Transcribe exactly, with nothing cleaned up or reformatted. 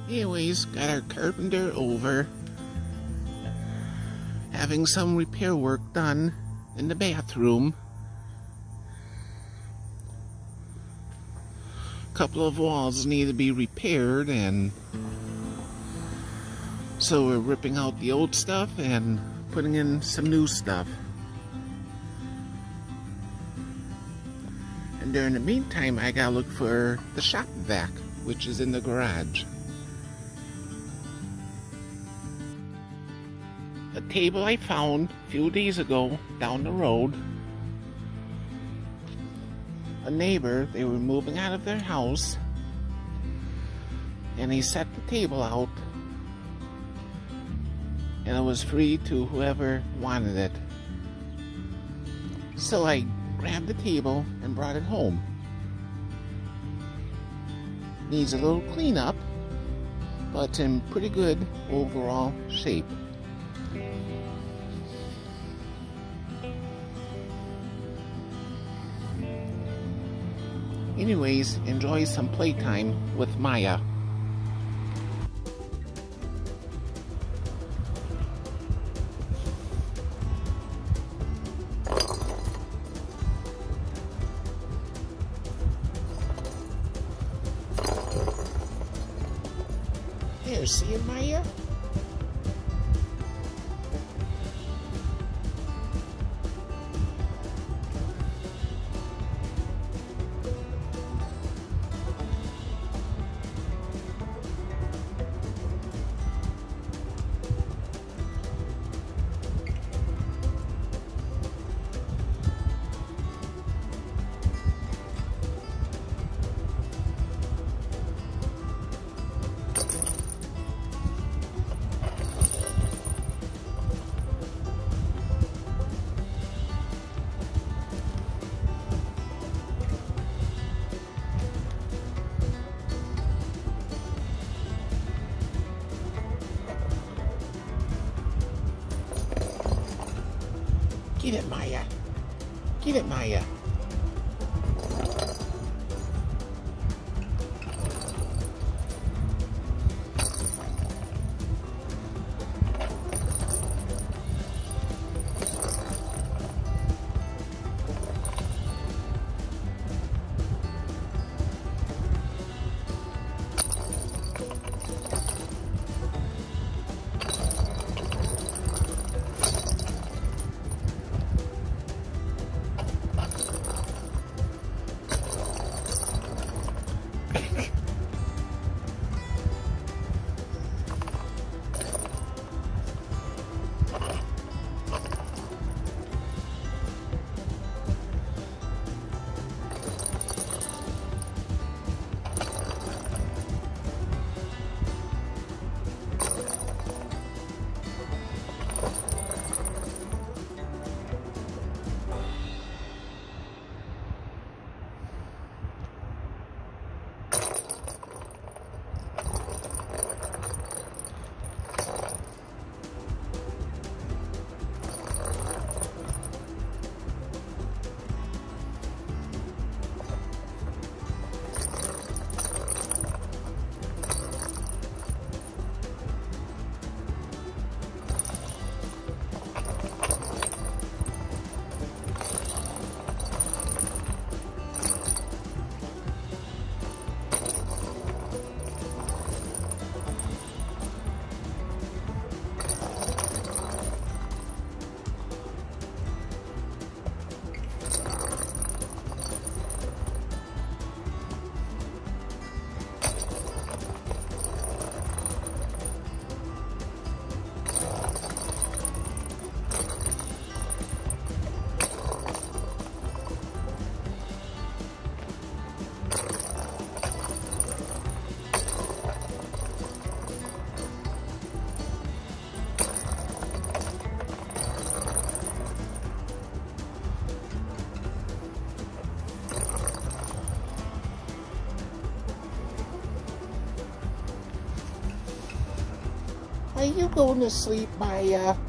Anyways, got our carpenter over, having some repair work done in the bathroom. A couple of walls need to be repaired, and so we're ripping out the old stuff and putting in some new stuff. And during the meantime, I gotta look for the shop vac, which is in the garage. A table I found a few days ago down the road. A neighbor, they were moving out of their house, and he set the table out, and it was free to whoever wanted it. So I grabbed the table and brought it home. Needs a little cleanup, but it's in pretty good overall shape. Anyways, enjoy some playtime with Maya. There, see it, Maya? Get it, Maya. Get it, Maya. Are you going to sleep, Maya?